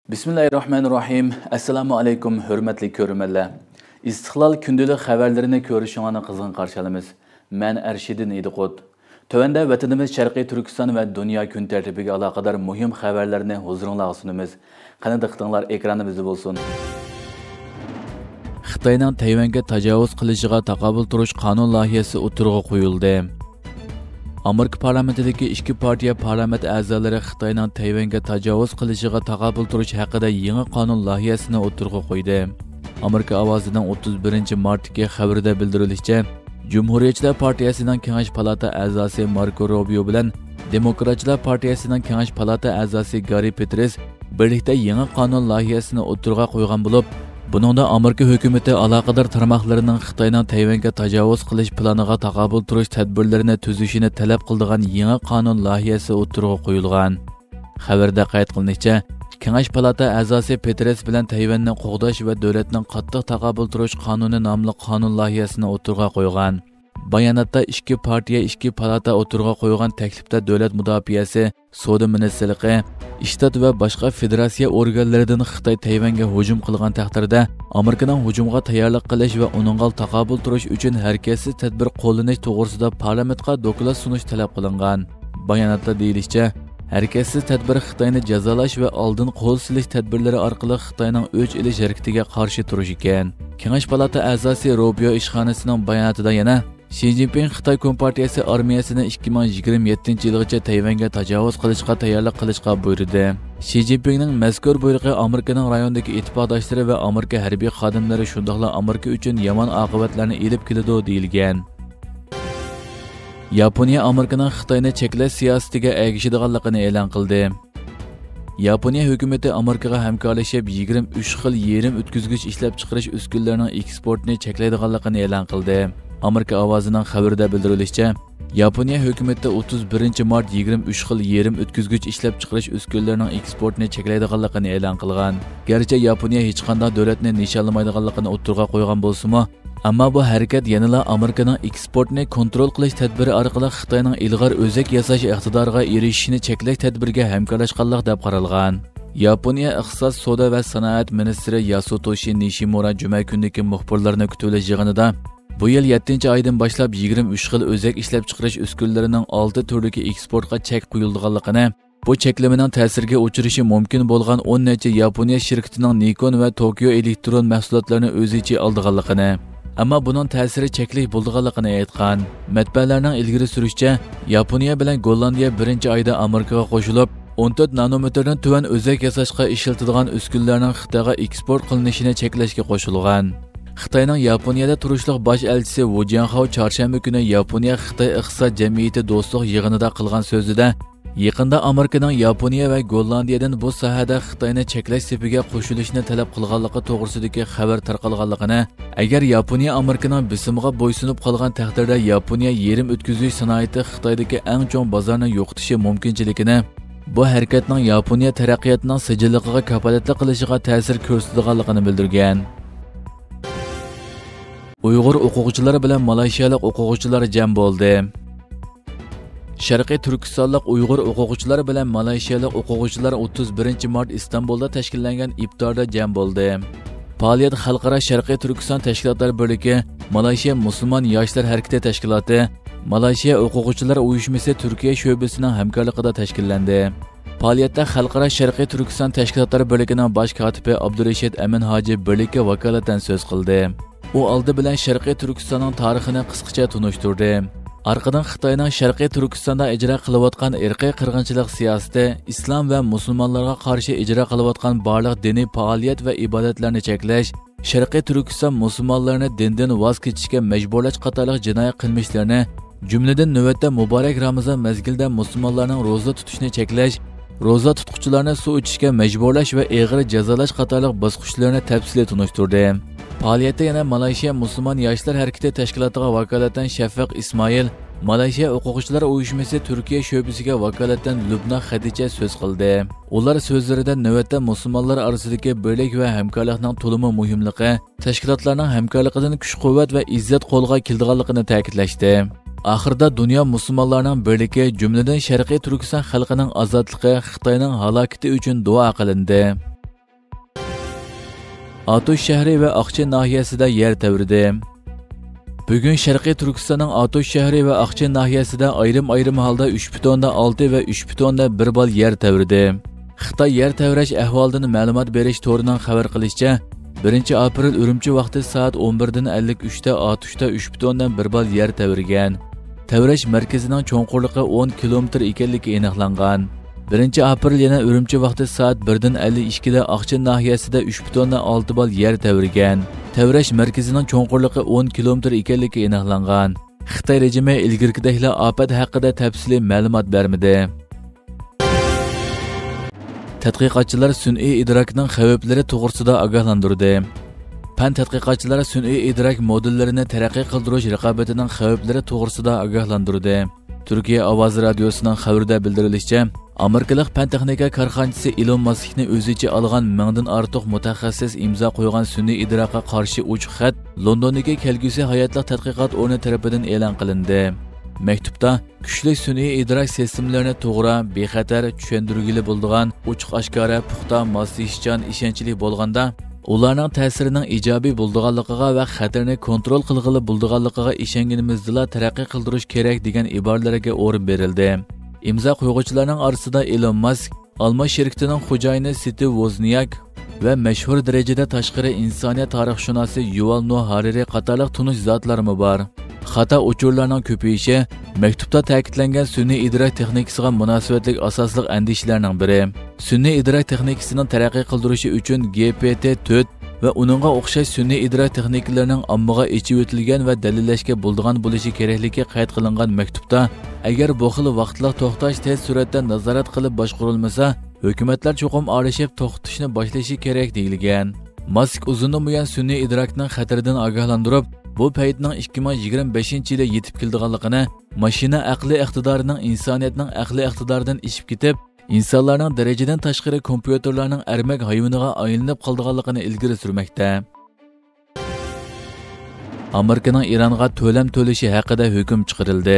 Bismillahirrahmanirrahim. Assalamu alaykum, hürmetli körümeler. İstiqlal gündəlik xəbərlərini görüşünə qızğın qarşı alırıq. Mən Ərşidin İdiqut. Tövəndə vətənimiz Şərqi Türkistan və dünya gün tərtibigə əlaqədar mühim xəbərlərini huzurunuza sunumuz. Qani diqqətinizlər ekranımızda olsun. Xitayning Tayvanga tajovuz qilishiga taqobil turish qonun loyihasi o'tirg'a qo'yildi. Amerika parlamentidagi ikki partiya parlament a'zolari Xitoyning Tayvanga tajovuz qilishiga taqobil turish haqida yangi qonun loyihasini o'tirg'a qo'ydi. Amerika ovozining 31 martdagi xabarida bildirilishicha, Cumhuriyetçiler Partiyasining Kengash palata a'zosi Marco Rubio bilan Demokratchilar Partiyasining Kengash palata a'zosi Gary Peters birlikda yangi qonun loyihasini o'tirg'a qo'ygan bo'lib, buningda Amerika hukumati aloqador tarmoqlarining Xitoyning Tayvanga tajovuz qilish planiga taqobil turish tadbirlarini tuzishini talab qiladigan yangi qonun loyihasi o'tirg'a qo'yilgan. Xabarda qayd qilinishicha, Kengash palata a'zosi Peters bilan Tayvanni qo'g'dash va davlatning qattiq taqobil turish qonuni nomli qonun loyihasini o'tirg'a qo'ygan. Bayonotda ikki partiya ikki palata o'tirg'a qo'ygan taklifda davlat mudofaasi, savdo ministrligi, ishtat va boshqa federatsiya organlaridan Xitoy Tayvanga hujum qilgan taqdirda Amerikaning hujumga tayyorlik qilish va uningga taqobil turish uchun harakatsiz tadbir qo'llanish to'g'risida parlamentga doklad sunish talab qilingan. Bayonotda deyilishicha, harakatsiz tadbir Xitoyni jazolash va oldin qo'l silish tadbirlari orqali Xitoyning o'ch ilish harakatiga qarshi turish ekan. Kengash palata a'zosi Rubio ishxonasining bayonotida yana Xi Jinping Xitoy Kompartiyasi armiyasini 2027-yilgacha Tayvanga tajovuz qilishga tayyorlik qilishga buyurdi. Xi Jinpingning mazkur buyrug'i Amerikaning rayondagi ittifoqdoshlari va Amerika harbiy xodimlari shundaqla Amerika uchun yomon oqibatlarni elib keladi deyilgan. Yaponiya Amerikaning Xitoyni cheklash siyosatiga ergashadiganligini e'lon qildi. Yaponiya hukumati Amerikaga hamkorlashib 23 xil yerim o'tkazgich ishlab chiqarish uskunalarining eksportini cheklaydiganligini e'lon qildi. Amerika ovozining xabarida bildirilishicha, Yaponiya hukumati 31 mart 23 xil yerim o'tkazgich ishlab chiqarish uskunalarining eksportini cheklaydiganligini e'lon qilgan. Garchi Yaponiya hech qanday davlatni nishonlamaydiganligini o'tirg'a qo'ygan bo'lsa-mu, ammo bu harakat yanada Amerikaning eksportni kontrol qilish tadbiri orqali Xitoyning ilg'or o'zak yasash iqtidoriga erishishini cheklash tadbiriga hamkorlashganlik deb qaralgan. Yaponiya iqtisod, savdo va sanoat ministri Yasutoshi Nishimura juma kunidagi muxbirlarni kutilish yig'inida bu yil 7-oydan boshlab 23 xil o'zak ishlab chiqarish uskunalarining 6 turdagi eksportga chek qo'yilganligini, bu cheklamaning ta'siriga uchrashi mumkin bo'lgan 10 necha Yaponiya shirkatining Nikon va Tokyo elektron mahsulotlarini o'z ichiga olganligini, ammo buning ta'siri cheklik bo'lganligini aytgan. Matbaalarning ilgari surishicha, Yaponiya bilan Gollandiya 1-oyda Amerikaga qo'shilib 14 nanometrdan tuvan o'zak yasashga ishlatiladigan uskunalarning Xitoyga eksport qilinishini cheklashga qo'shilgan. Xitoyning Yaponiyada turishliq bosh elchisi Wu Jianhao chorshanba kuni Yaponiya Xitoy iqtisod jamiyati do'stlik yig'inida qilgan so'zida, yaqinda Amerikaning Yaponiya va Gollandiyadan bu sohada Xitoyni cheklash sepiga qo'shilishni talab qilganligi to'g'risidagi xabar tarqalganligini, agar Yaponiya Amerikaning bisimiga bo'ysunib qolgan taqdirda Yaponiya yerim o'tkazish sanoati Xitoydagi eng chong bozorni yo'qotishi mumkinchiligini, bu harakatning Yaponiya taraqqiyotining sijilligiga kafolatli qilishiga ta'sir ko'rsatadiganligini bildirgan. Uyg'ur o'quvchilari bilan Malayziyalik o'quvchilar jam bo'ldi. Sharqiy Turkistonlik Uyg'ur o'quvchilari bilan Malayziyalik o'quvchilar 31 mart Istanbulda tashkillangan iftorda jam bo'ldi. Faoliyat Xalqaro Sharqiy Turkiston tashkilotlar birligi, Malayziya Musulmon yoshlar harakati tashkiloti, Malayziya o'quvchilar uyushmasi Turkiya sho'basining hamkorligida tashkillandi. Faoliyatda Xalqaro Sharqiy Turkiston tashkilotlar birligining bosh kotibi Abdurashid Amin Hoji birlikka vakolatan so'z qildi. U oldi bilan Sharqiy Turkistonning tarixini qisqacha tunishtirdi. Arqadan Xitoyning Sharqiy Turkistonda ijro qilayotgan irqiy qirg'inchilik siyosati, islom va musulmonlarga qarshi ijro qilayotgan barliq diniy faoliyat va ibodatlarni cheklash, Sharqiy Turkiston musulmonlarini dindan voz kechishga majburlash qatorliq jinoiy qilmishlarni, jumladan navbatda Muborak Ramazon mezgilida musulmonlarning ro'za tutishni cheklash, ro'za tutuvchilarni suv ichishga majburlash va og'ir jazolash qatorliq bosqichlarni tafsili tunishtirdi. Faoliyatda yana Malayziya Musulmon yoshlar harakati tashkilotiga vakolatan Shafaq Ismoil, Malayziya o'quvchilar uyushmasi Turkiya sho'basiga vakolatan Lubna Xadicha so'z qildi. Ular so'zlarida navbatda musulmonlar orasidagi birlik va hamkorlikning to'limi muhimligi, tashkilotlarning hamkorligidan kuch-quvvat va izzat qo'lga keladiganligini ta'kidlashdi. Oxirida dunyo musulmonlarining birligi, jumladan Sharqiy Turkiston xalqining ozodligi, Xitoyning halokati uchun duo qilindi. Atosh shahri va Aqchi nahiyasida yer tavridi. Bugun Sharqiy Turkistonning Atosh shahri va Aqchi nahiyasida ayrim holda 3.6 va 3.1 bal yer tavridi. Xitoy yer tavrash ahvolidan ma'lumot berish to'rining xabar qilishicha, 1 aprel Urumchi vaqti soat 11:53 da Atoshda 3.1 bal yer tavirgan. Tavrash markazining cho'nqurligi 10 kilometr ekanligi aniqlangan. 1 aprel yana Urumchi vaqti soat 1:52 da Aqchi nahiyasida 3.6 bal yer tavirgan. Tavrash markazining cho'nqurligi 10 kilometr ekanligi aniqlangan. Xitoy rejimi ilgirgidekla ofat haqida tafsiliy ma'lumot bermadi. Tadqiqotchilar sun'iy idrokning xavflari to'g'risida ogohlantirdi. Fan tadqiqotchilari sun'iy idrok modellarini taraqqiy qildirish raqobatining xavflari to'g'risida ogohlantirdi. Turkiya ovozi radiosining xabarida bildirilishicha, Amerikalik fan texnika korxonachisi Elon Muskni o'zicha olgan 1000 dan ortiq mutaxassis imzo qo'ygan sun'iy idrokqa qarshi uch xat Londondagi kelgusi hayotlik tadqiqot o'rni tomonidan e'lon qilindi. Maktubda kuchli sun'iy idrok sistemalarini to'g'ri, bexatar, tushuntirgili bo'lgan, ochiq-oshkora, puxta, moslashgan, ishonchli bo'lganda, ularning ta'sirining ijobiy bo'lganligiga va xatarni kontrol qilg'ili bo'lganligiga ishonganimizda taraqqiy qildirish kerak degan iboralarga o'rin berildi. Imzo qo'yuvchilarning orasida Elon Musk, Alma shirkatining xo'jayini Steve Wozniak va mashhur darajada tashqari insoniyat tarixshunosi Yuval Noah Harari qatorliq tunish zotlarmi bor. Xato uchurlarning ko'payishi maktubda ta'kidlangan sun'iy idrok texnikasiga munosabatli asosli andishalarning biri. Sun'iy idrok texnikasining taraqqiy qildirishi uchun GPT-4 va uningga o'xshash sun'iy idrok texnikalarining ommaga ichib o'tilgan va dalillashga bo'ladigan bo'lishi kerakligi qayd qilingan maktubda, agar bu xil vaqtliq to'xtash tez suratda nazorat qilib boshqarilmasa, hukumatlar cho'qim aralashib to'xtatishni boshlashi kerak deyilgan. Musk uzundan buyon sun'iy idrokning xataridan ogohlantirib, bu paytning 2025-yilda yetib keldiganligini, mashina aqli iqtidorining insoniyatning aqli iqtidoridan ishib ketib, insonlarning darajadan tashqari kompyuterlarning armak hayvoniga aylanib qoldiganligini ilgari surmoqda. Amerikaning Ironga to'lam to'lishi haqida hukm chiqarildi.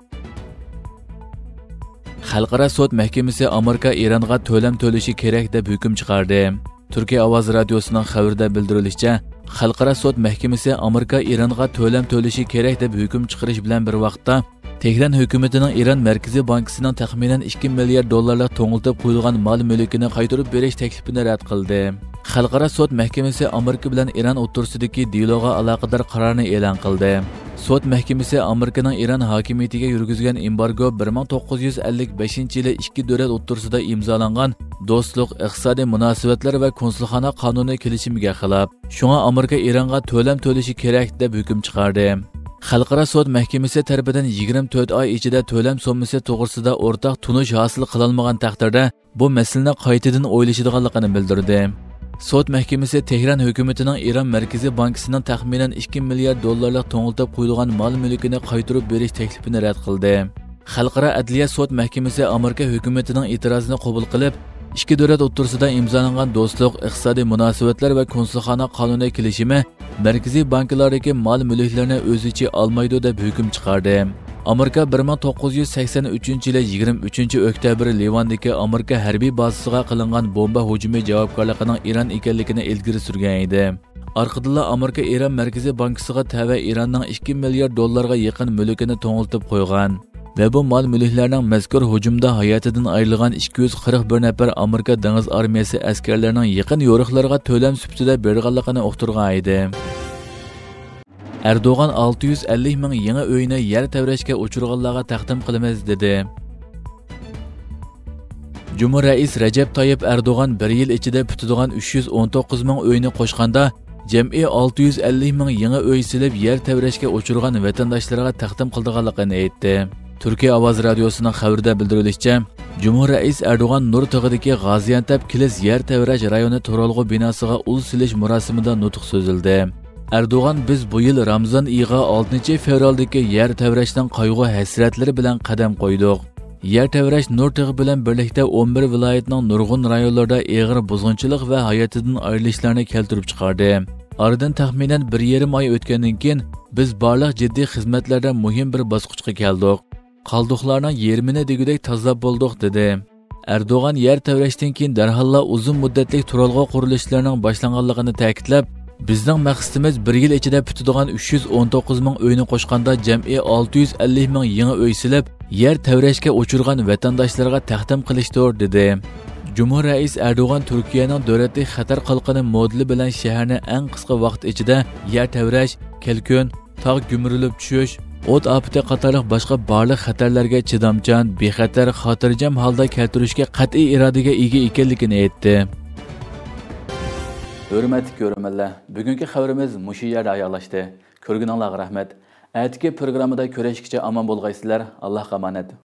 Xalqaro sud mahkamasi Amerika Ironga to'lam to'lishi kerak deb hukm chiqardi. Turkiya ovoz radiosining xabarida bildirilishicha, Xalqaro sud mahkamasi Amerika Ironga to'lam to'lishi kerak deb hukm chiqarish bilan bir vaqtda Tehran hukumatining Iron Markaziy bankisining taxminan 2 milliard dollarlik to'ng'iltib qo'yilgan mol-mulkini qaytarib berish taklifini rad qildi. Xalqaro sud mahkamasi Amerika bilan Iron o'rtasidagi dialogga aloqador qarorni e'lon qildi. Sud mahkamasi Amerikaning Iron hokimiyatiga yurgizgan embargo 1955-yili ikki davlat o'rtasida imzolangan do'stlik, iqtisodiy munosabatlar va konsulxona qonuni kelishimiga xilof. Shunga Amerika Ironga to'lam to'lishi kerak deb hukm chiqardi. Xalqaro sud mahkamasi tarafidan 24 oy ichida to'lam summasi to'g'risida o'rtaq tunish hosil qilinmagan taqdirda bu masalani qaytadan o'ylashadiganligini bildirdi. Sud mahkamasi Tehran hukumatining Iron Markaziy bankisining taxminan 2 milliard dollarlik to'ng'iltib qo'yilgan mol-mulkini qaytarib berish taklifini rad qildi. Xalqaro adliya sud mahkamasi Amerika hukumatining e'tirozini qabul qilib, ikki davlat o'rtasida imzolangan do'stlik, iqtisodiy munosabatlar va konsulxona qonuni kelishimi markaziy banklardagi mol-mulklarni o'z ichiga olmaydi deb hukm chiqardi. Amerika 1983-yili 23-oktyabr Livandagi Amerika harbiy bazasiga qilingan bomba hujumi javobgarligining Iron ekanligini ilgari surgan edi. Orqadan Amerika Iron Markaziy bankisiga tava Ironning 2 milliard dollarga yaqin mulkini to'ng'iltib qo'ygan. Ve bu mal-mulklarning mazkur hujumda hayotidan ayrilgan 241 nafar Amerika dengiz armiyasi askarlarining yaqin yo'riqlarga to'lam sifatida berganligini uqtirgan edi. Erdoğan 650 ming yangi uyni yer tevrashga uchirganlarga taqdim qilamiz dedi. Cumhur Reis Recep Tayyip Erdoğan bir yil ichida bitadigan 319 ming uyni qo'shganda Cem'i 650 ming yangi uy silib yer tevrashga uchirgan vatandoshlarga taqdim qilganligini aytdi. Türkiye Ovoz Radyosu'nun xabarida bildirilishicha, Cumhur Reis Erdoğan Nur tog'idagi G'aziyantep Kilis yer tevrash rayoni turalg'u binosiga ul silish marosimida nutq so'zildi. Erdoğan biz bu yil Ramazon oyiga 6 fevraldagi yer tevrashning qayg'u hasratlari bilan qadam qo'ydik. Yer tevrash Nur tog'i bilan birlikda 11 viloyatning nurg'un rayonlarida og'ir buzg'unchilik va hayotidan ayrilishlarni keltirib chiqardi. Aradan taxminan 1,5 oy o'tgandan keyin biz barliq jiddiy xizmatlarda muhim bir bosqichga keldik. Qaldiqlarning yermini degudek tozalab bo'ldik dedi. Erdoğan yer tevrashdan keyin darhalla uzun muddatli turalg'u qurilishlarning boshlanganligini ta'kidlab, bizning maqsadimiz 1 yil ichida bitadigan 319 ming uyni qo'shganda jam'iy 650 ming yangi uy silib, yer tevrashga uchirgan vatandoshlarga taqdim qilishdir dedi. Cumhur Reis Erdoğan Türkiye'nin davlatlik xatar qalqini modeli bilan shaharni eng qisqa vaqt ichida yer tevrash, kelkun, tog' gumrilib tushish, o't afati qatorliq boshqa barliq xatarlarga chidamchan, bexatar, xotirjam holda keltirishga qat'iy irodaga ega ekanligini aytdi. Hurmatli ko'ruvchilar, bugungi xabarimiz mushu yerda oyoqlashdi. Ko'rganingizga rahmat. Atigi programmada ko'rishguncha omon bo'lgaysizlar. Allohga omonat.